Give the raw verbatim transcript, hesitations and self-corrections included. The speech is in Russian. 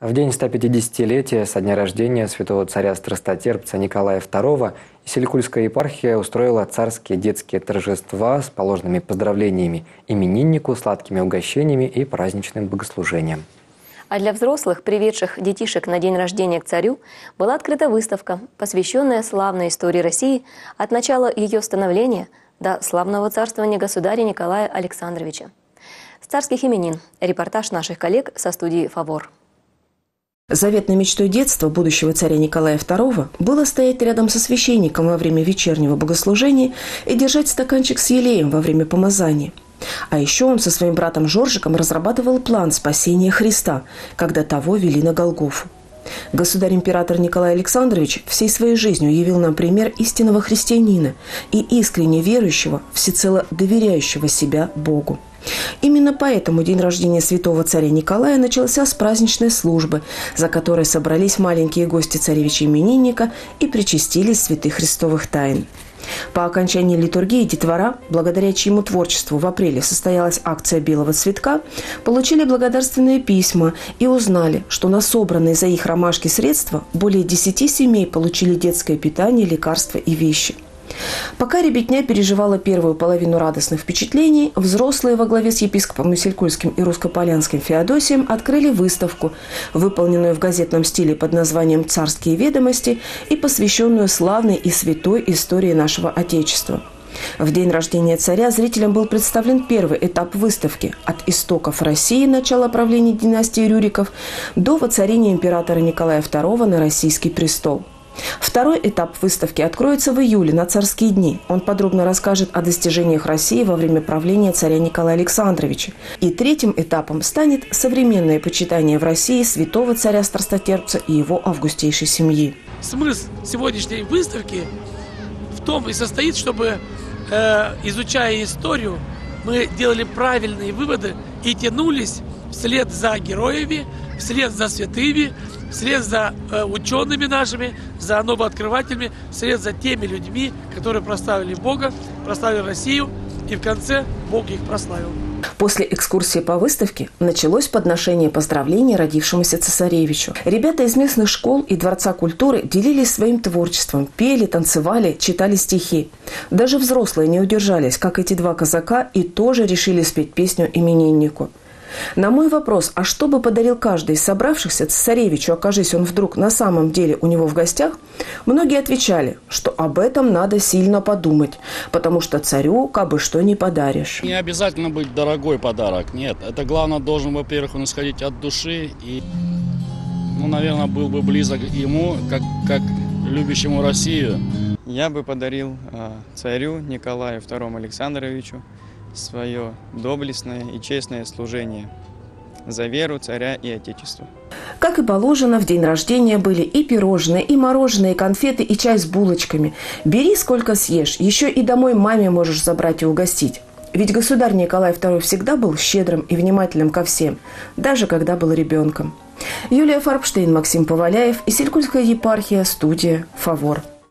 В день стопятидесятилетия со дня рождения святого царя-страстотерпца Николая второго Иссык-Кульская епархия устроила царские детские торжества с положенными поздравлениями имениннику, сладкими угощениями и праздничным богослужением. А для взрослых, приведших детишек на день рождения к царю, была открыта выставка, посвященная славной истории России от начала ее становления до славного царствования государя Николая Александровича. С царских именин репортаж наших коллег со студии «Фавор». Заветной мечтой детства будущего царя Николая второго было стоять рядом со священником во время вечернего богослужения и держать стаканчик с елеем во время помазания. А еще он со своим братом Жоржиком разрабатывал план спасения Христа, когда того вели на Голгофу. Государь-император Николай Александрович всей своей жизнью явил нам пример истинного христианина и искренне верующего, всецело доверяющего себя Богу. Именно поэтому день рождения святого царя Николая начался с праздничной службы, за которой собрались маленькие гости царевича-именинника и причастились святых христовых тайн. По окончании литургии детвора, благодаря чьему творчеству в апреле состоялась акция «Белого цветка», получили благодарственные письма и узнали, что на собранные за их ромашки средства более десяти семей получили детское питание, лекарства и вещи. Пока ребятня переживала первую половину радостных впечатлений, взрослые во главе с епископом Иссык-Кульским и Русско-Полянским Феодосием открыли выставку, выполненную в газетном стиле под названием «Царские ведомости» и посвященную славной и святой истории нашего Отечества. В день рождения царя зрителям был представлен первый этап выставки – от истоков России, начала правления династии Рюриков, до воцарения императора Николая второго на российский престол. Второй этап выставки откроется в июле на царские дни. Он подробно расскажет о достижениях России во время правления царя Николая Александровича. И третьим этапом станет современное почитание в России святого царя-страстотерпца и его августейшей семьи. Смысл сегодняшней выставки в том и состоит, чтобы, э, изучая историю, мы делали правильные выводы и тянулись вслед за героями, вслед за святыми, вслед за э, учеными нашими, за новооткрывателями, вслед за теми людьми, которые прославили Бога, прославили Россию, и в конце Бог их прославил. После экскурсии по выставке началось подношение поздравлений родившемуся цесаревичу. Ребята из местных школ и Дворца культуры делились своим творчеством, пели, танцевали, читали стихи. Даже взрослые не удержались, как эти два казака, и тоже решили спеть песню имениннику. На мой вопрос, а что бы подарил каждый из собравшихся цесаревичу, окажись он вдруг на самом деле у него в гостях, многие отвечали, что об этом надо сильно подумать, потому что царю кабы что не подаришь. Не обязательно быть дорогой подарок, нет. Это главное должен, во-первых, он исходить от души и, ну, наверное, был бы близок ему, как, как любящему Россию. Я бы подарил э, царю Николаю второму Александровичу свое доблестное и честное служение за веру царя и отечества. Как и положено, в день рождения были и пирожные, и мороженое, и конфеты, и чай с булочками. Бери сколько съешь, еще и домой маме можешь забрать и угостить. Ведь государь Николай второй всегда был щедрым и внимательным ко всем, даже когда был ребенком. Юлия Фарбштейн, Максим Поваляев, Иссык-Кульская епархия, студия «Фавор».